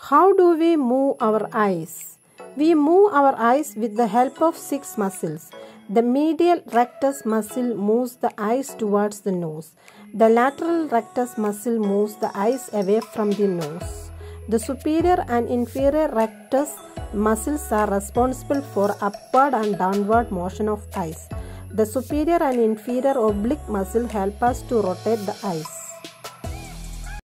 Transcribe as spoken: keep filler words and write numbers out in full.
How do we move our eyes? We move our eyes with the help of six muscles. The medial rectus muscle moves the eyes towards the nose. The lateral rectus muscle moves the eyes away from the nose. The superior and inferior rectus muscles are responsible for upward and downward motion of eyes. The superior and inferior oblique muscle help us to rotate the eyes.